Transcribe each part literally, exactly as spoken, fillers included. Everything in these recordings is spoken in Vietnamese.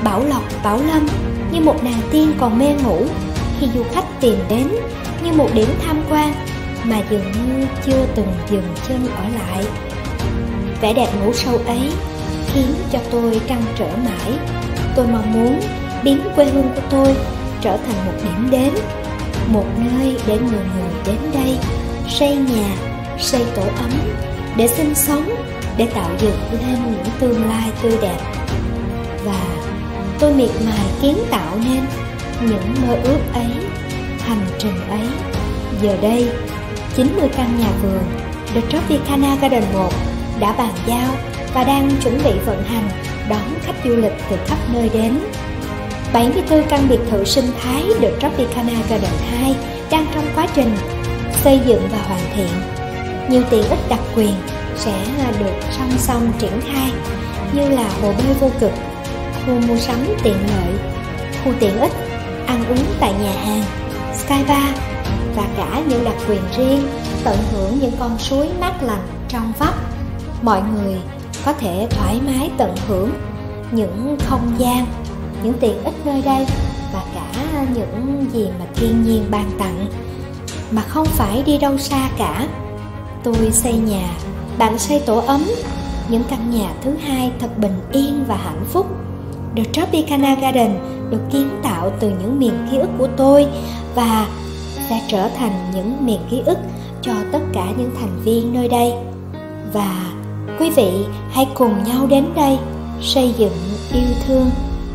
Bảo Lộc, Bảo Lâm như một nàng tiên còn mê ngủ khi du khách tìm đến như một điểm tham quan mà dường như chưa từng dừng chân ở lại. Vẻ đẹp ngủ sâu ấy khiến cho tôi trăn trở mãi. Tôi mong muốn biến quê hương của tôi trở thành một điểm đến, một nơi để người người đến đây xây nhà, xây tổ ấm, để sinh sống, để tạo dựng lên những tương lai tươi đẹp. Và tôi miệt mài kiến tạo nên những mơ ước ấy, hành trình ấy. Giờ đây, chín mươi căn nhà vườn The Tropicana Garden một đã bàn giao và đang chuẩn bị vận hành đón khách du lịch từ khắp nơi đến. bảy mươi tư căn biệt thự sinh thái The Tropicana Garden hai đang trong quá trình xây dựng và hoàn thiện. Nhiều tiện ích đặc quyền sẽ được song song triển khai như là hồ bơi vô cực, khu mua sắm tiện lợi, khu tiện ích, ăn uống tại nhà hàng, sky bar và cả những đặc quyền riêng tận hưởng những con suối mát lành trong vắt. Mọi người có thể thoải mái tận hưởng những không gian, những tiện ích nơi đây và cả những gì mà thiên nhiên ban tặng mà không phải đi đâu xa cả. Tôi xây nhà, bạn xây tổ ấm, những căn nhà thứ hai thật bình yên và hạnh phúc. The Tropicana Garden được kiến tạo từ những miền ký ức của tôi và sẽ trở thành những miền ký ức cho tất cả những thành viên nơi đây. Và quý vị hãy cùng nhau đến đây xây dựng yêu thương.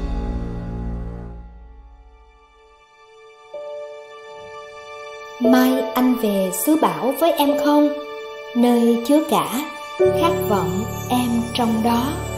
Mai anh về xứ Bảo với em không? Nơi chứa cả khát vọng em trong đó.